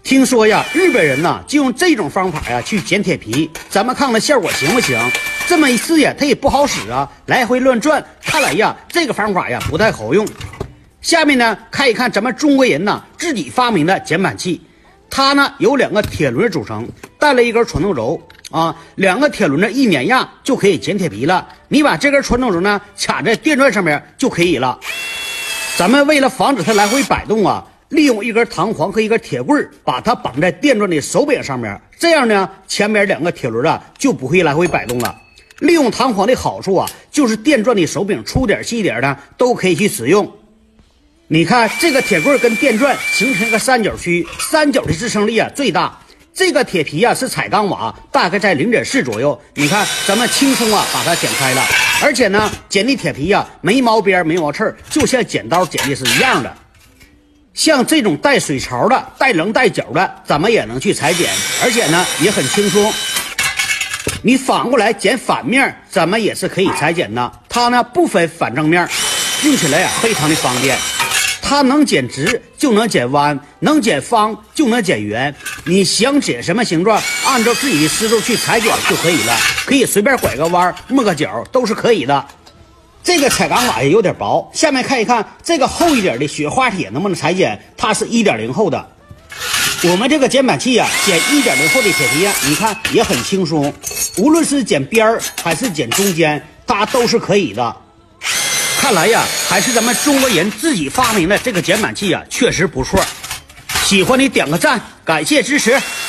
听说呀，日本人呐就用这种方法呀去剪铁皮，咱们看看效果行不行？这么一试呀，它也不好使啊，来回乱转。看来呀，这个方法呀不太好用。下面呢，看一看咱们中国人呐自己发明的剪板器，它呢由2个铁轮组成，带了一根传动轴啊，2个铁轮的一碾压就可以剪铁皮了。你把这根传动轴呢卡在电钻上面就可以了。咱们为了防止它来回摆动啊，利用一根弹簧和一根铁棍把它绑在电钻的手柄上面，这样呢，前面2个铁轮啊就不会来回摆动了。利用弹簧的好处啊，就是电钻的手柄粗点细点的都可以去使用。你看这个铁棍跟电钻形成一个三角区，三角的支撑力啊最大。这个铁皮啊是彩钢瓦，大概在0.4左右。你看咱们轻松啊把它剪开了，而且呢剪的铁皮啊没毛边没毛刺，就像剪刀剪的是一样的。像这种带水槽的、带棱带角的，咱们也能去裁剪，而且呢也很轻松。你反过来剪反面，咱们也是可以裁剪的。它呢不分反正面，用起来呀非常的方便。它能剪直就能剪弯，能剪方就能剪圆。你想剪什么形状，按照自己的思路去裁剪就可以了。可以随便拐个弯、抹个角都是可以的。这个彩钢瓦也有点薄，下面看一看这个厚一点的雪花铁能不能裁剪，它是1.0厚的。我们这个剪板器啊，剪1.0厚的铁皮啊，你看也很轻松，无论是剪边儿还是剪中间，它都是可以的。看来呀，还是咱们中国人自己发明的这个剪板器啊，确实不错。喜欢的点个赞，感谢支持。